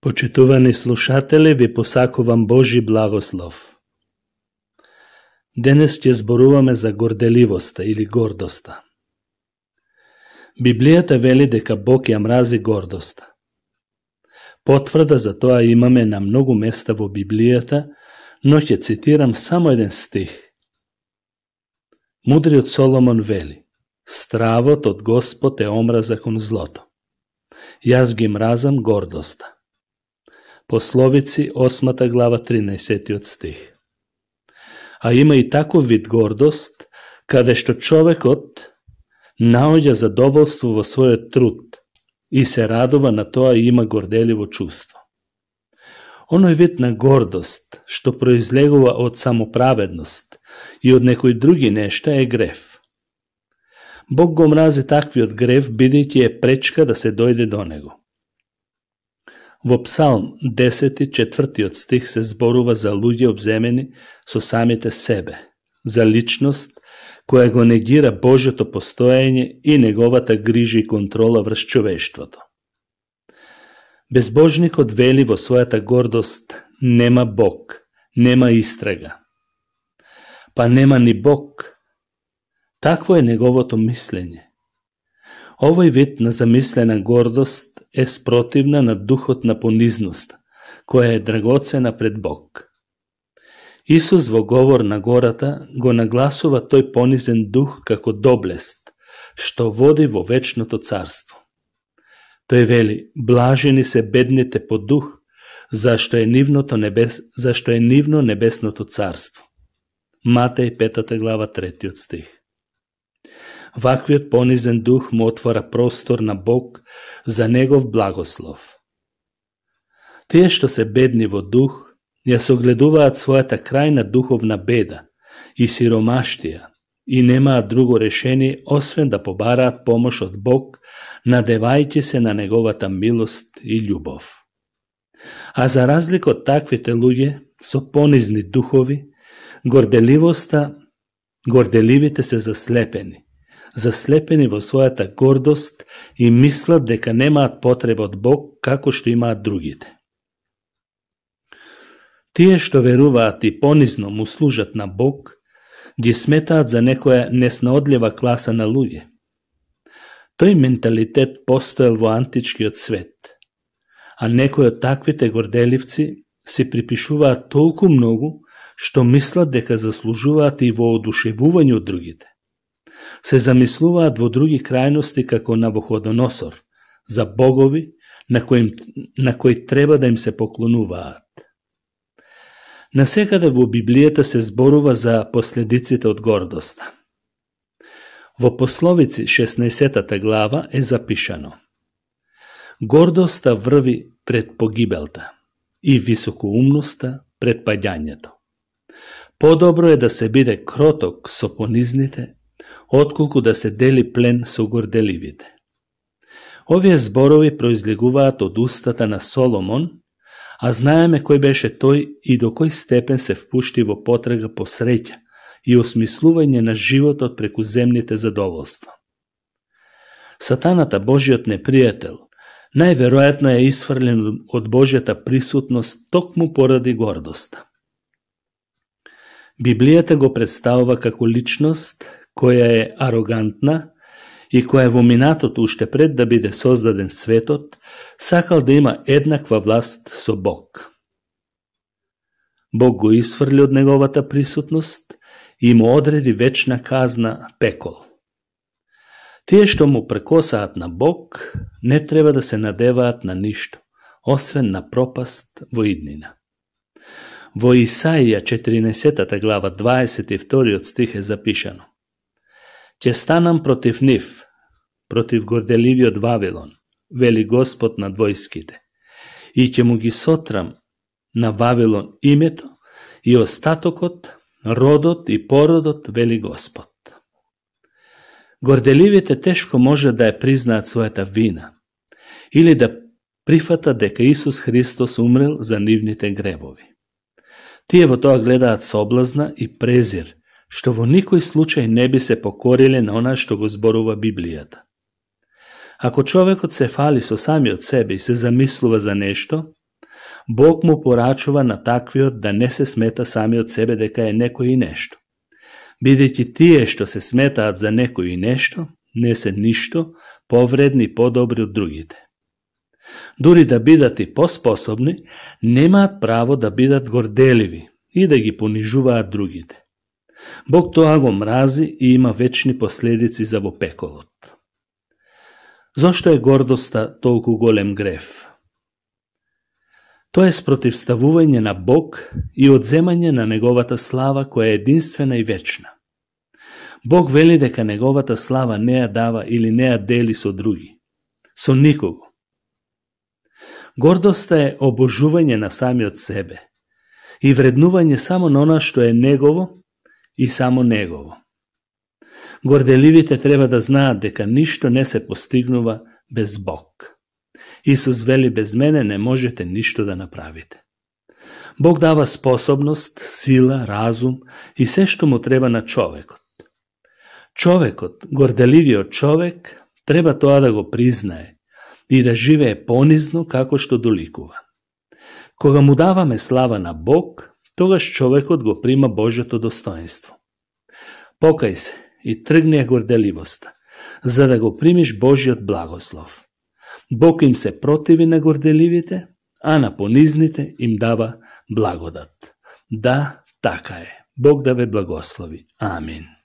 Почитувани слушатели, ви посакувам Божи благослов. Денес ќе зборуваме за горделивоста или гордоста. Библијата вели дека Бог ја мрази гордоста. Потврда за тоа имаме на многу места во Библијата, но ќе цитирам само еден стих. Мудриот Соломон вели: "Стравот од Господ е омраза кон злото. Јас ги мразам гордоста." Пословици 8 глава 13 стих. А има и таков вид гордост, каде што човекот наоѓа задоволство во својот труд и се радува на тоа и има горделиво чувство. Оној вид на гордост што произлегува од самоправедност и од некои други нешта е грев. Бог го мрази таквиот грев, бидејќи е пречка да се дојде до него. Во Псалм 10, 4 стих се зборува за луѓе обземени со самите себе, за личност која го негира Божјото постоење и неговата грижа и контрола врз човештвото. Безбожникот вели во својата гордост: "Нема Бог, нема истрага." Па нема ни Бог. Такво е неговото мислење. Овој вид на замислена гордост е спротивна на духот на понизност, која е драгоцена пред Бог. Исус во говор на гората го нагласува тој понизен дух како доблест, што води во вечното царство. Тој вели: "Блажени се бедните по дух, зашто е нивно небесното царство." Матеј 5 глава 3 стих. Ваквиот понизен дух му отвора простор на Бог за негов благослов. Тие што се бедни во дух, ја согледуваат својата крајна духовна беда и сиромаштија и немаат друго решение освен да побараат помош од Бог, надевајќи се на неговата милост и љубов. А за разлика од таквите луѓе со понизни духови, горделивите се заслепени во својата гордост и мислат дека немаат потреба од Бог како што имаат другите. Тие што веруваат и понизно му служат на Бог, ги сметаат за некоја неснаодлива класа на луѓе. Тој менталитет постоел во античкиот свет, а некои од таквите горделивци си припишуваат толку многу, што мислат дека заслужуваат и воодушевување од другите. Се замислуваат во други крајности како Навуходоносор, за богови на кои треба да им се поклонуваат. Насекаде во Библијата се зборува за последиците од гордоста. Во Пословици 16 глава е запишано: "Гордоста врви пред погибелта и високоумноста пред паѓањето. Подобро е да се биде кроток со понизните, отколку да се дели плен со горделивите." Овие зборови произлегуваат од устата на Соломон, а знаеме кој беше тој и до кој степен се впушти во потрага по среќа и осмислување на животот преку земните задоволства. Сатаната, Божиот непријател, најверојатно е исфрлен од Божјата присутност токму поради гордоста. Библијата го представува како личност која е арогантна и која во минатото, уште пред да биде создаден светот, сакал да има еднаква власт со Бог. Бог го исфрли од неговата присутност и му одреди вечна казна, пекол. Тие што му прекосаат на Бог, не треба да се надеваат на ништо, освен на пропаст во иднина. Во Исаија 14 глава 22 стих е запишано: "Ќе станам против нив, против горделивиот Вавилон, вели Господ над војските, и ќе му ги сотрам на Вавилон името и остатокот, родот и породот, вели Господ." Горделивите тешко може да ја признаат својата вина или да прифатат дека Исус Христос умрел за нивните гревови. Тие во тоа гледаат соблазна и презир, што во никој случај не би се покориле на она што го зборува Библијата. Ако човекот се фали со самиот себе и се замислува за нешто, Бог му порачува на таквиот да не се смета сами од себе дека е некој и нешто. Бидејќи тие што се сметаат за некој и нешто, не се ништо повредни и подобри од другите. Дури да бидат и поспособни, немаат право да бидат горделиви и да ги понижуваат другите. Бог тоа го мрази и има вечни последици за во пеколот. Зошто е гордоста толку голем грев? Тоа е спротивставување на Бог и одземање на неговата слава која е единствена и вечна. Бог вели дека неговата слава не ја дава или не ја дели со други, со никого. Гордоста е обожување на самиот себе и вреднување само на она што е негово и само негово. Горделивите треба да знаат дека ништо не се постигнува без Бог. Исус вели, без мене не можете ништо да направите. Бог дава способност, сила, разум и се што му треба на човекот. Човекот, горделивиот човек, треба тоа да го признае и да живее понизно како што доликува. Кога му даваме слава на Бог, тогаш човекот го прима Божјото достоинство. Покај се и тргни ја горделивоста, за да го примиш Божјиот благослов. Бог им се противи на горделивите, а на понизните им дава благодат. Да, така е. Бог да ве благослови. Амин.